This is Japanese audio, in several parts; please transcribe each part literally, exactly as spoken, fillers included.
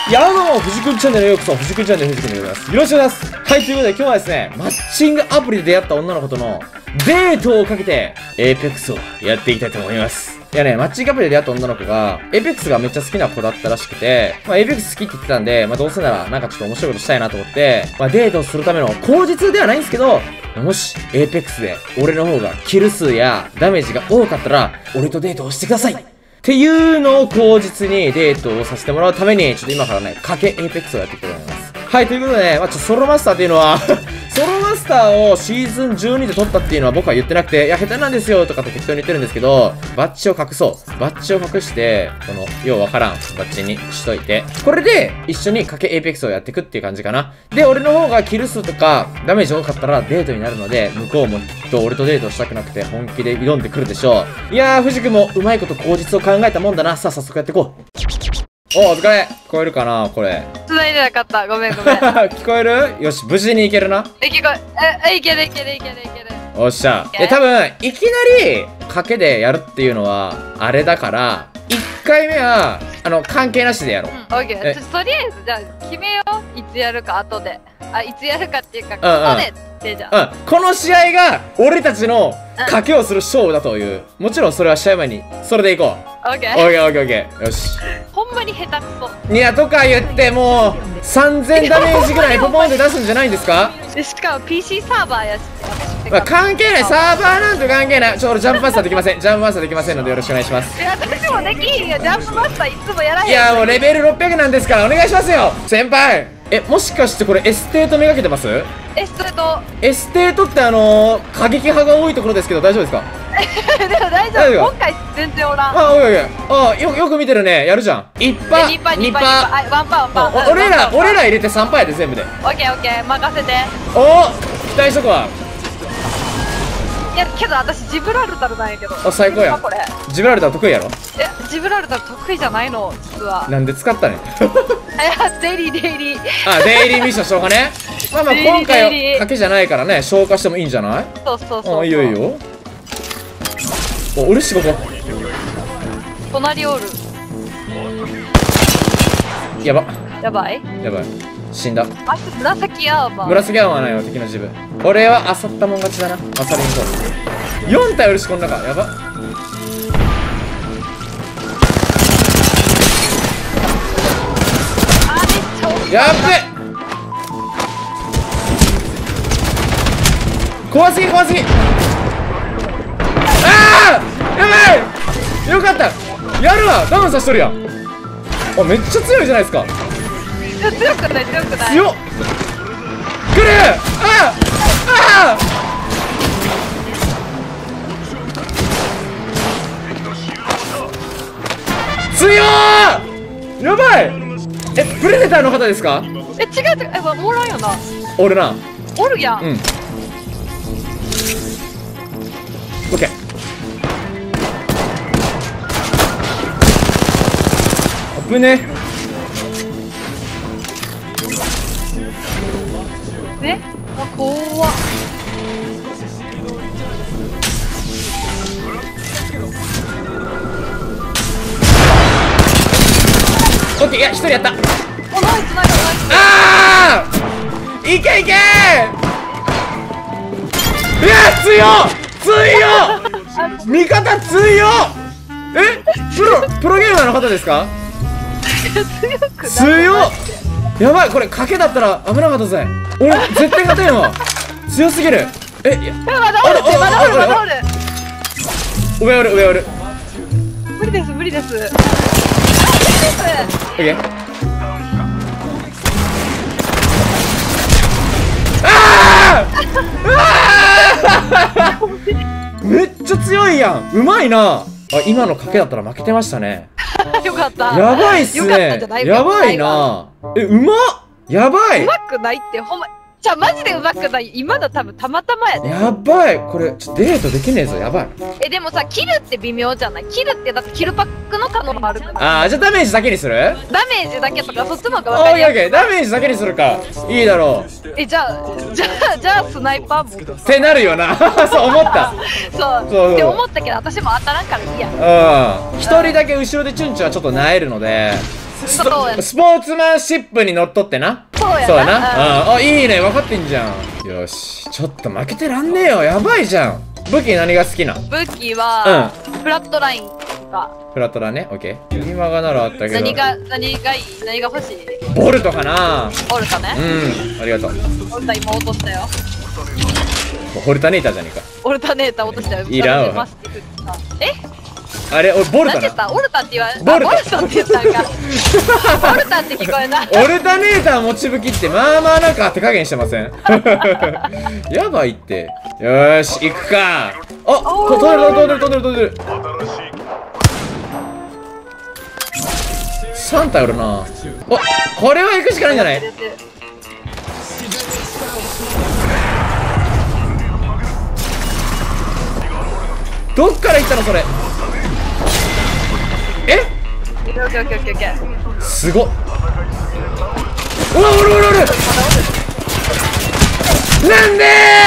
やどうも、藤くんチャンネルへようこそ。藤くんチャンネル、藤くんでございます。よろしくお願いします。はい、ということで今日はですね、マッチングアプリで出会った女の子とのデートをかけて、エーペックスをやっていきたいと思います。いやね、マッチングアプリで出会った女の子が、エーペックスがめっちゃ好きな子だったらしくて、まあ、エーペックス好きって言ってたんで、まあ、どうせならなんかちょっと面白いことしたいなと思って、まあ、デートをするための口実ではないんですけど、もし、エーペックスで俺の方がキル数やダメージが多かったら、俺とデートをしてくださいっていうのを口実にデートをさせてもらうために、ちょっと今からね、賭けエーペックスをやっていきたいと思います。はい、ということでね、まあ、ちょっとソロマスターっていうのは、ソロマスターをシーズンじゅうにで取ったっていうのは僕は言ってなくて、いや、下手なんですよとかって適当に言ってるんですけど、バッジを隠そう。バッジを隠して、この、ようわからんバッジにしといて、これで一緒に賭けエーペックスをやっていくっていう感じかな。で、俺の方がキル数とかダメージ多かったらデートになるので、向こうもきっと俺とデートしたくなくて本気で挑んでくるでしょう。いやー、藤君もうまいこと口実を考えたもんだな。さあ、早速やっていこう。お、お疲れ。聞こえるかなこれ。 繋いでなかった。ごめんごめん。 聞こえる？よし、無事に行けるな。 え、聞こえ、え、いけるいけるいけるいける。 おっしゃ。で、多分、いきなり、賭けでやるっていうのは、あれだから、いっかいめは、あの、関係なしでやろう。 うん、オッケー。ちょっととりあえず、じゃあ、決めよう。いつやるか、後で。あ、いつやるかっていうか、後でってじゃあ。 うん。この試合が、俺たちの賭けをする勝負だという。もちろん、それは試合前に、それでいこう。 オッケー。 オッケーオッケーオッケー。よし。 ほんまに下手くそ。 いや、とか言って、もう、さんぜんダメージぐらいポポンって出すんじゃないんですか？ で、しかも ピーシー サーバーやし。 まあ、関係ない。サーバーなんて関係ない。ちょ、俺ジャンプマスターできません。ジャンプマスターできませんのでよろしくお願いします。 いや、私もできんよ。ジャンプマスターいつもやらへん。 いや、もうレベルろっぴゃくなんですからお願いしますよ先輩。え、もしかしてこれエステートめがけてます？ エステート。 エステートってあのー、過激派が多いところですけど大丈夫ですか？ でも大丈夫。今回全然おらん。 あ、おいおいおい。あ、よ、よく見てるね。やるじゃん。いちパー、にパー、 にパー、ワンパー、ワンパー。 俺ら、俺ら入れてさんパーやで全部で。 オッケーオッケー、任せて。 お、期待しとくわ。 いや、けど私ジブラルタルなんやけど。 あ、最高やん。ジブラルタル得意やろ？ え、ジブラルタル得意じゃないの実は。 なんで使ったねん。 いや、デイリーデイリー。 あ、デイリーミッション消化ね。まあまあ今回は賭けじゃないからね、消化してもいいんじゃない？ そうそうそう。 あ、いいよいいよ。お、俺仕事。 隣おる。 やば。 やばいやばい。死んだ。 あ、紫アーマー。 紫アーマーないよ、敵の自分。俺はあさったもん勝ちだな。あさりに行こう。よん体おるし、この中。やば。 あ、めっちゃ多い。 やっべ。怖すぎ怖すぎ。ああ、やばい。よかった。やるわ。ダウンさしとるやん。あ、めっちゃ強いじゃないですか。 強くない強くない。 強っ。来る。ああああ。強ー。やばい。え、プレデターの方ですか？ え、違う違う。え、おらんよな。 俺な。 おるやん。 うん。オッケー。あぶねえ。え、あ、怖っ。 オッケー。いや、一人やった。 お、ナイスナイスナイス。 ああ。いけいけ。いや、強っ強っ。味方強っ。え、プロプロゲーマーの方ですか？ 強くない。 強っ。やばい、これ賭けだったら危なかったぜ。俺絶対勝てんわ。強すぎる。え、いや、 まだおるってまだおるまだおる。 上おる上おる。 無理です無理です。無理です。 オッケー。ああめっちゃ強いやん。うまいな。あ、今の賭けだったら負けてましたね。 よかった。 やばいっすね。やばいな。え、うまっ。やばい。 うまくないってほんま。じゃあマジでうまくない。今の多分たまたまやで。 やばい。これちょっとデートできねえぞ。やばい。 え、でもさ、キルって微妙じゃない？キルってだってキルパックの可能もあるから。 あー、じゃあダメージだけにする？ ダメージだけとかそっちの方があ、オッケーオッ分かりやすい。 ケー。ダメージだけにするか。いいだろう。 え、じゃあじゃあじゃあスナイパーもってなるよな。そう思った。 そうそうって思ったけど私も当たらんからいいや。 うん。一人だけ後ろでチュンチュンはちょっと萎えるので、 スそうやトスポーツマンシップにのっとってな。 そうやな。 そうやな。ああ、いいね。分かってんじゃん。よし。ちょっと負けてらんねえよ。やばいじゃん。武器何が好きな？ 武器は、フラットラインが。 フラットラね。オッケー。今がならあったけど。 何が、何がいい？何が欲しい？ ボルトかな。 ボルトね。 うん。ありがとう。 ボルタ今落としたよ。 ホルタネーターじゃねえか。 オルタネーター落としたよ。 いらんわ。 え？ あれ、俺ボルタな。 何て言った？オルタって言われボルタ。 ボルタって言ったんか。ボルタって聞こえた。 オルタネーター持ち武器ってまあまあなんか手加減してません？やばいって。よーし、行くか。あ、飛んでる飛んでる飛んでる飛んでる。さん体おるな。お、これは行くしかないんじゃない？どっから行ったのそれ？え？ オッケーオッケーオッケーオッケー。 すごっ。おらおらおらおら。なんで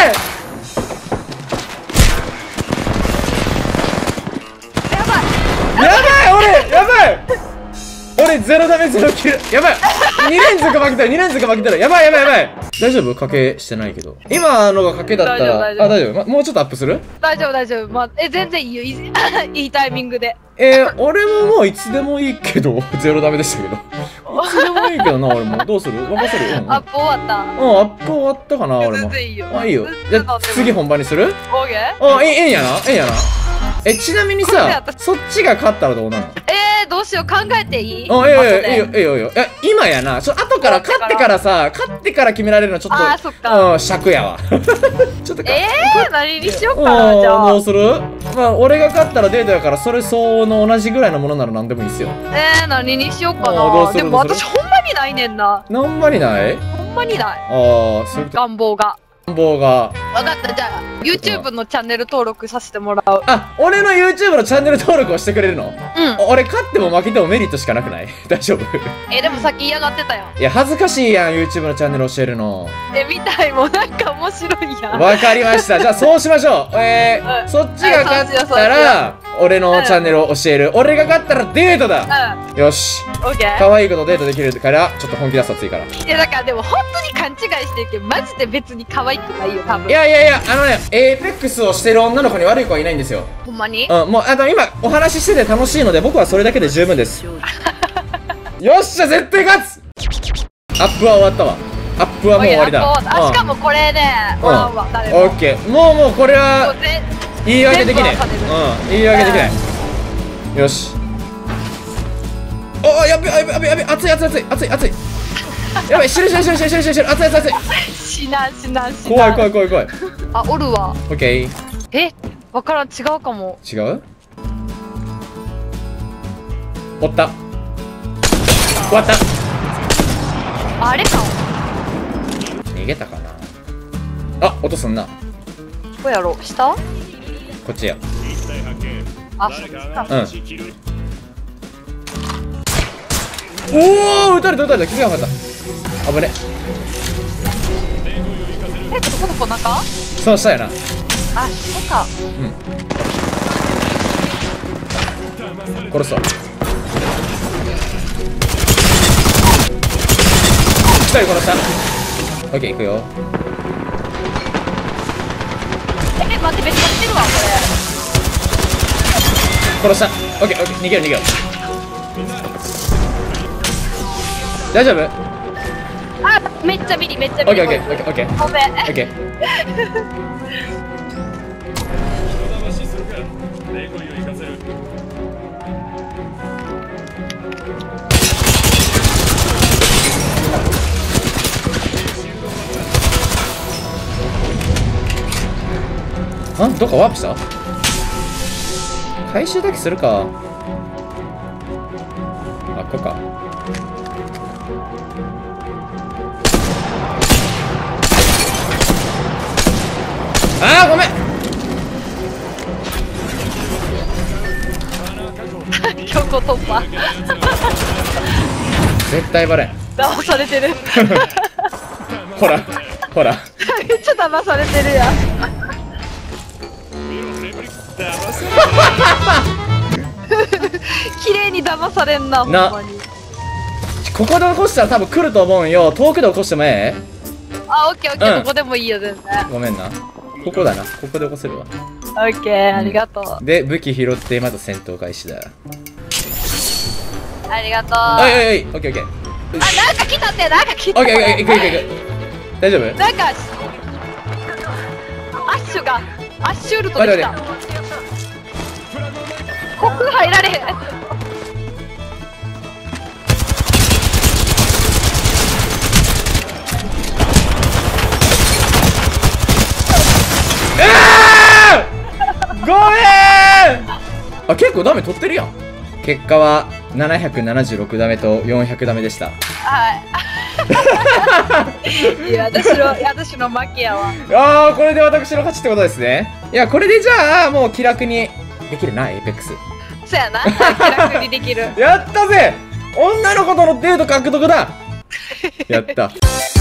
ー？やばい。 やばい俺やばい俺ゼロダメゼロキルやばいに連続負けてるに連続負けてるやばいやばいやばい大丈夫？賭けしてないけど今のが賭けだったら大丈夫大丈夫あ大丈夫、ま、もうちょっとアップする？ 大丈夫大丈夫。まあ、え全然いいよ。いいいいタイミングで。 えー、俺ももういつでもいいけどゼロダメでしたけどいつでもいいけどな俺もどうする？任せる？うん、うん、 アップ終わった。 うんアップ終わったかな俺も全然いいよ。 あいいよじゃあ次本番にする？ オーケーあいいいいんやないいんやなえちなみにさそっちが勝ったらどうなるの？ えー、どうしよう考えていい？ あいいよいいよいいよいいよいいよえ今やなちょ後から勝ってからさ勝ってから決められるのちょっとあーそっかうん尺やわちょっとえー、何にしようかうな。じゃあんどうする？まあ俺が勝ったらデートやからそれ相応の同じぐらいのものなら何でもいいっすよえー、何にしようかあーどうな。 するでもどうす私ほんまにないねんな。 ほんまにない？ ほんまにない。 ああそういう願望が。 願望が分かったじゃあ YouTube のチャンネル登録させてもらう。 あ俺の YouTube のチャンネル登録をしてくれるの？ うん。 俺勝っても負けてもメリットしかなくない？大丈夫？ えでもさっき嫌がってたよ。 いや恥ずかしいやん YouTube のチャンネル教えるのえ見たいもんなんか面白いやん。 わかりましたじゃあそうしましょうえーうんそっちが勝ったら俺のチャンネルを教える俺が勝ったらデートだうんよしオッケー。 可愛い子とデートできるからちょっと本気出すと熱いからいいやだからでも本当に勘違いしてるけどマジで別に可愛くないよ多分。 やいやいやあのねエーペックスをしてる女の子に悪い子はいないんですよほんまに？ うんもうあの今お話ししてて楽しいので僕はそれだけで十分ですよっしゃ絶対勝つアップは終わったわアップはもう終わりだあしかもこれでおらんわ誰も。 オッケーもうもうこれはもうぜ言い訳できない全部は勝てるうん言い訳できないよしおおやべやべやべやべ熱い熱い熱い熱い熱いやばい死ぬ死ぬ死ぬ死ぬ死ぬ死ぬ死ぬ熱い熱い熱い死なん死なん死なん。 怖い怖い怖い怖いあおるわ。 オッケーえわからん違うかも。 違うおった終わったあれか逃げたかなあ音すんなどこやろ下？ こっちやあそっちか。 うんおお撃たれた撃たれた気づかなかった危ねえどこどこ中？ そうしたやなあそこか。 うん殺すわ一人殺したオッケー行くよえ待って別にしてるわこ殺したオッケーオッケー逃げよう逃げよう大丈夫？ れ。あめっちゃビリめっちゃビリ。 オッケーオッケーオッケーオッケーごめん。 オッケーあどっかワープした回収だけするかあここかあーごめん強行突破。 絶対バレん騙されてる。 ほらほらめっちゃ騙されてるやん。綺麗に騙されんなほんなまに。 ここで起こしたら多分来ると思うんよ。遠くで起こしてもええ？ あ、オッケーオッケー、 うんどこでもいいよ、全然。 ごめんな。ここだな。ここで起こせるわ。 オッケー、ありがとう。 で、武器拾ってまた戦闘開始だ。 ありがとう。 おいおいおい、オッケーオッケー。 あ、なんか来たって、なんか来たって。 オッケーオッケー、行く行く行く。大丈夫？ なんか、アッシュが、アッシュルトで来た。ここ入られへん。 ごめん。あ、結構ダメ取ってるやん。結果はななひゃくななじゅうろくダメとよんひゃくダメでした。 はいいや、私の私の負けやわ。 ああ、これで私の勝ちってことですね。いや、これでじゃあもう気楽にできるな、エイペックス。 そやな、気楽にできる。 やったぜ。女の子とのデート獲得だ。やった。